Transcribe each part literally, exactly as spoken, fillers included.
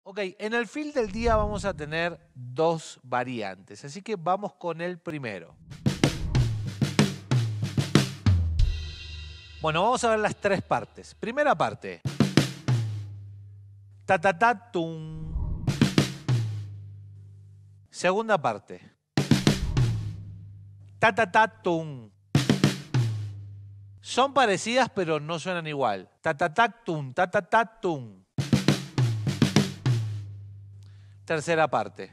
Ok, en el fill del día vamos a tener dos variantes, así que vamos con el primero. Bueno, vamos a ver las tres partes. Primera parte. Ta ta ta tum. Segunda parte. Ta ta ta tum. Son parecidas pero no suenan igual. Ta ta ta tum, ta ta ta tum. Tercera parte.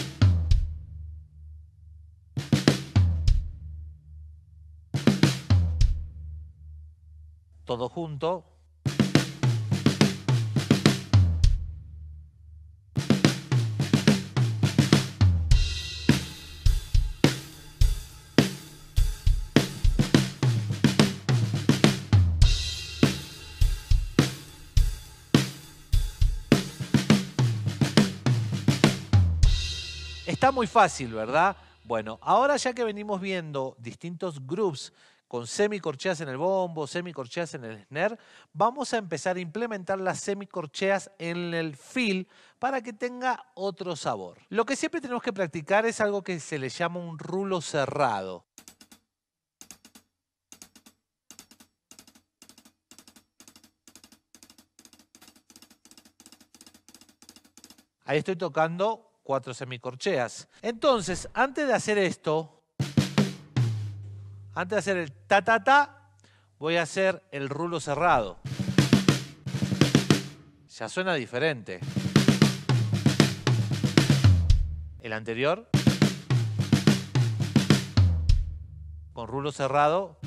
Todo junto. Está muy fácil, ¿verdad? Bueno, ahora ya que venimos viendo distintos groups con semicorcheas en el bombo, semicorcheas en el snare, vamos a empezar a implementar las semicorcheas en el fill para que tenga otro sabor. Lo que siempre tenemos que practicar es algo que se le llama un rulo cerrado. Ahí estoy tocando cuatro semicorcheas. Entonces, antes de hacer esto, antes de hacer el ta ta ta, voy a hacer el rulo cerrado. Ya suena diferente. El anterior, con rulo cerrado.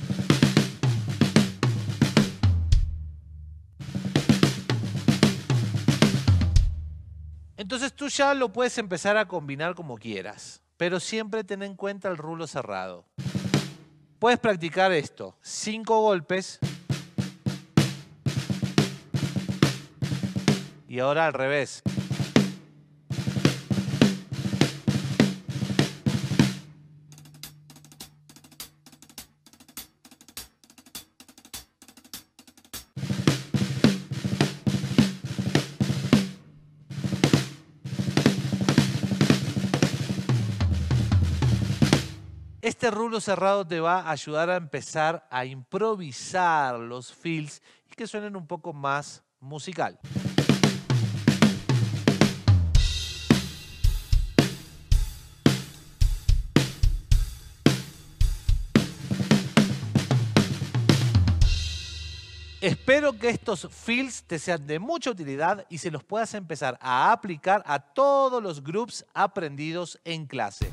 Entonces tú ya lo puedes empezar a combinar como quieras, pero siempre ten en cuenta el rulo cerrado. Puedes practicar esto, cinco golpes y ahora al revés. Este rulo cerrado te va a ayudar a empezar a improvisar los fills y que suenen un poco más musical. Espero que estos fills te sean de mucha utilidad y se los puedas empezar a aplicar a todos los groups aprendidos en clase.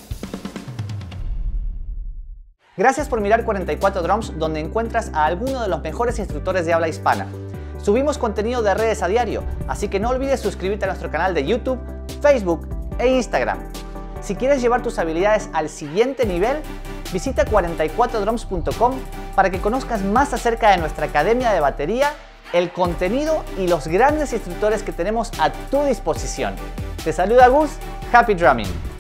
Gracias por mirar cuarenta y cuatro Drums, donde encuentras a algunos de los mejores instructores de habla hispana. Subimos contenido de redes a diario, así que no olvides suscribirte a nuestro canal de YouTube, Facebook e Instagram. Si quieres llevar tus habilidades al siguiente nivel, visita cuarenta y cuatro drums punto com para que conozcas más acerca de nuestra academia de batería, el contenido y los grandes instructores que tenemos a tu disposición. Te saluda Gus, Happy Drumming.